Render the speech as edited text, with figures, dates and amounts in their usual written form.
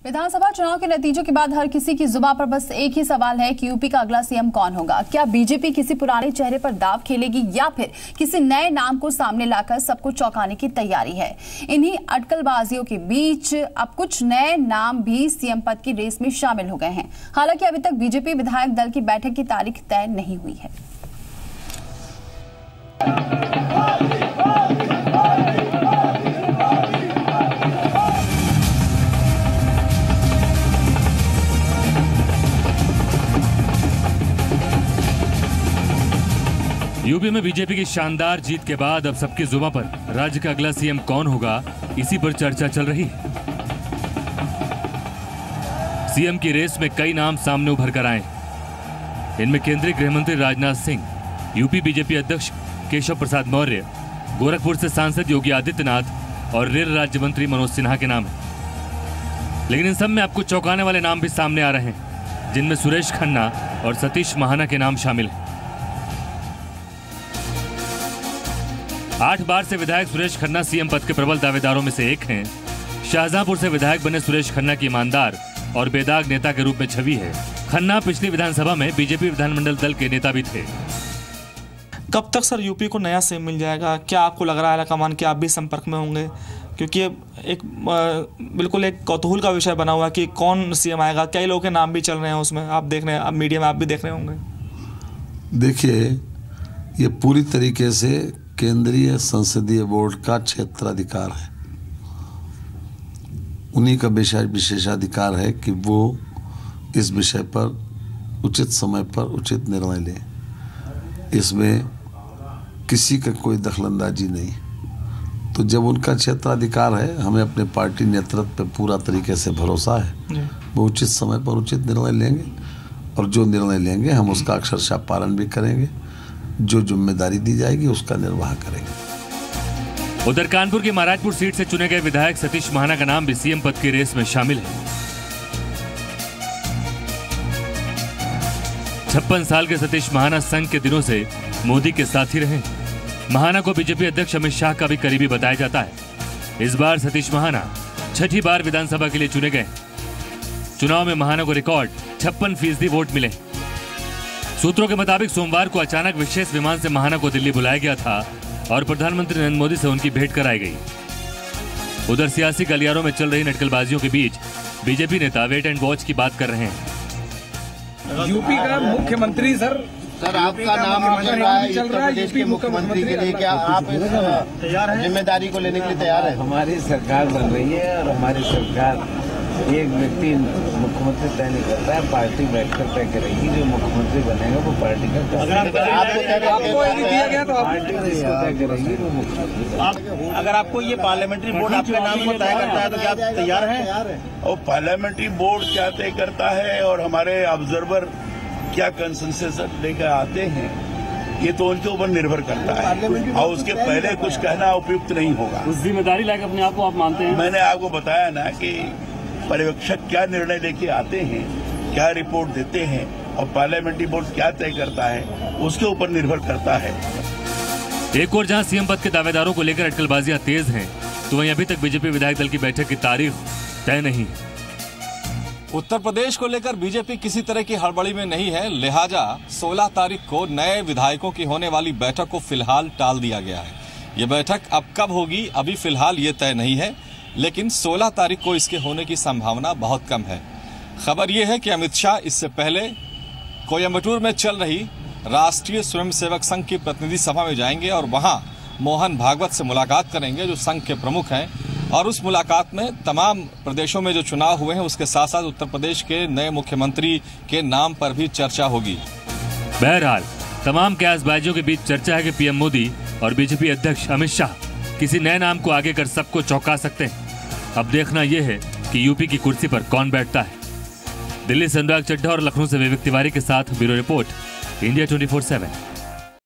विधानसभा चुनाव के नतीजों के बाद हर किसी की जुबान पर बस एक ही सवाल है कि यूपी का अगला सीएम कौन होगा। क्या बीजेपी किसी पुराने चेहरे पर दांव खेलेगी या फिर किसी नए नाम को सामने लाकर सबको चौंकाने की तैयारी है। इन्हीं अटकलबाजियों के बीच अब कुछ नए नाम भी सीएम पद की रेस में शामिल हो गए हैं। हालांकि अभी तक बीजेपी विधायक दल की बैठक की तारीख तय नहीं हुई है। यूपी में बीजेपी की शानदार जीत के बाद अब सबकी जुबान पर राज्य का अगला सीएम कौन होगा, इसी पर चर्चा चल रही है। सीएम की रेस में कई नाम सामने उभर कर आए। इनमें केंद्रीय गृहमंत्री राजनाथ सिंह, यूपी बीजेपी अध्यक्ष केशव प्रसाद मौर्य, गोरखपुर से सांसद योगी आदित्यनाथ और रेल राज्य मंत्री मनोज सिन्हा के नाम हैं। लेकिन इन सब में आपको चौंकाने वाले नाम भी सामने आ रहे हैं, जिनमें सुरेश खन्ना और सतीश महाना के नाम शामिल हैं। 8 बार से विधायक सुरेश खन्ना सीएम पद के प्रबल दावेदारों में से एक हैं। शाहजहांपुर से विधायक बने सुरेश खन्ना की ईमानदार और बेदाग नेता के रूप में छवि है। खन्ना पिछली विधानसभा में बीजेपी विधानमंडल दल के नेता भी थे। कब तक सर यूपी को नया सीएम मिल जाएगा? क्या आपको लग रहा है कमान कि आप भी संपर्क में होंगे? क्योंकि एक बिल्कुल एक कौतूहल का विषय बना हुआ है कि कौन सीएम आएगा। कई लोगों के नाम भी चल रहे हैं उसमें, आप देख रहे हैं, आप मीडिया में आप भी देख रहे होंगे। देखिए, ये पूरी तरीके से केंद्रीय संसदीय बोर्ड का क्षेत्राधिकार है। उन्हीं का विशेषाधिकार है कि वो इस विषय पर उचित समय पर उचित निर्णय लें। इसमें किसी का कोई दखलंदाजी नहीं। तो जब उनका क्षेत्राधिकार है, हमें अपने पार्टी नेतृत्व पे पूरा तरीके से भरोसा है। वो उचित समय पर उचित निर्णय लेंगे और जो निर्णय लेंगे हम उसका अक्षरशः पालन भी करेंगे। जो जिम्मेदारी दी जाएगी उसका निर्वाह करेंगे। उधर कानपुर की महाराजपुर सीट से चुने गए विधायक सतीश महाना का नाम भी सीएम पद की रेस में शामिल है। 56 साल के सतीश महाना संघ के दिनों से मोदी के साथ ही रहे। महाना को बीजेपी अध्यक्ष अमित शाह का भी करीबी बताया जाता है। इस बार सतीश महाना 6ठी बार विधानसभा के लिए चुने गए। चुनाव में महाना को रिकॉर्ड 56% वोट मिले। सूत्रों के मुताबिक सोमवार को अचानक विशेष विमान से महाना को दिल्ली बुलाया गया था और प्रधानमंत्री नरेंद्र मोदी से उनकी भेंट कराई गई। उधर सियासी गलियारों में चल रही नटकलबाजियों के बीच बीजेपी नेता वेट एंड वॉच की बात कर रहे हैं। यूपी का मुख्यमंत्री सर आपका नाम चल रहा है उत्तर प्रदेश के मुख्यमंत्री के लिए। क्या आप जिम्मेदारी को लेने के लिए तैयार है? हमारी सरकार बन रही है और हमारी सरकार एक व्यक्ति मुख्यमंत्री तय नहीं करता है, पार्टी बैठकर तय करेगी। जो मुख्यमंत्री बनेगा वो पार्टी का आपको दिया गया तो पार्टी तय करेगी वो मुख्यमंत्री। अगर आपको ये पार्लियामेंट्री बोर्ड आपके नाम को तय करता है तो क्या आप तैयार हैं? और पार्लियामेंट्री बोर्ड क्या तय करता है और हमारे ऑब्जर्वर क्या कंसेंसस लेकर आते हैं, ये तो उनके ऊपर निर्भर करता है और उसके पहले कुछ कहना उपयुक्त नहीं होगा। उस जिम्मेदारी लायक अपने आप को आप मानते हैं? मैंने आपको बताया ना कि पर्यवेक्षक क्या निर्णय लेके आते हैं, क्या रिपोर्ट देते हैं और पार्लियामेंट्री बोर्ड क्या तय करता है, उसके ऊपर निर्भर करता है। एक और जहां सीएम पद के दावेदारों को लेकर अटकलबाजियां तेज हैं, तो वहीं अभी तक बीजेपी विधायक दल की बैठक की तारीख तय नहीं है। उत्तर प्रदेश को लेकर बीजेपी किसी तरह की हड़बड़ी में नहीं है, लिहाजा 16 तारीख को नए विधायकों की होने वाली बैठक को फिलहाल टाल दिया गया है। ये बैठक अब कब होगी अभी फिलहाल ये तय नहीं है, लेकिन 16 तारीख को इसके होने की संभावना बहुत कम है। खबर यह है कि अमित शाह इससे पहले कोयम्बटूर में चल रही राष्ट्रीय स्वयंसेवक संघ की प्रतिनिधि सभा में जाएंगे और वहां मोहन भागवत से मुलाकात करेंगे, जो संघ के प्रमुख हैं। और उस मुलाकात में तमाम प्रदेशों में जो चुनाव हुए हैं उसके साथ साथ उत्तर प्रदेश के नए मुख्यमंत्री के नाम पर भी चर्चा होगी। बहरहाल तमाम कयासबाजियों के बीच चर्चा है कि पीएम मोदी और बीजेपी अध्यक्ष अमित शाह किसी नए नाम को आगे कर सबको चौंका सकते हैं। अब देखना यह है कि यूपी की कुर्सी पर कौन बैठता है। दिल्ली से अनुराग चड्ढा और लखनऊ से विवेक तिवारी के साथ ब्यूरो रिपोर्ट, इंडिया 24/7।